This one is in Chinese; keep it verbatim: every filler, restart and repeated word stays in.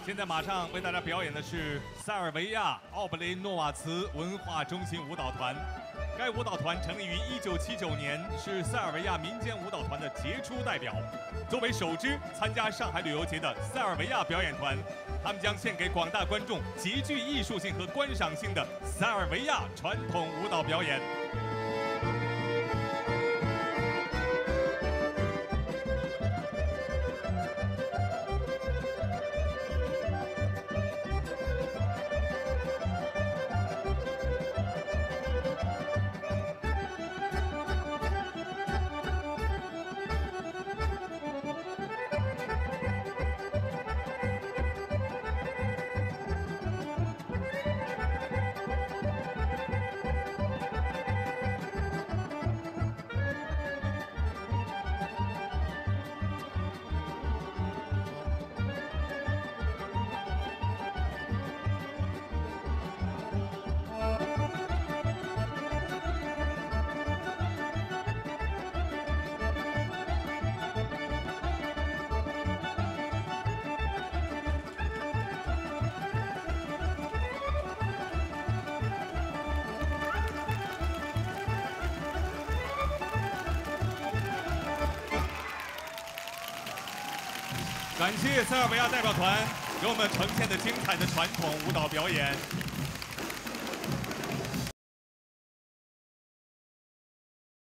现在马上为大家表演的是塞尔维亚奥布雷诺瓦茨文化中心舞蹈团。该舞蹈团成立于一九七九年，是塞尔维亚民间舞蹈团的杰出代表。作为首支参加上海旅游节的塞尔维亚表演团，他们将献给广大观众极具艺术性和观赏性的塞尔维亚传统舞蹈表演。 感谢塞尔维亚代表团给我们呈现的精彩的传统舞蹈表演。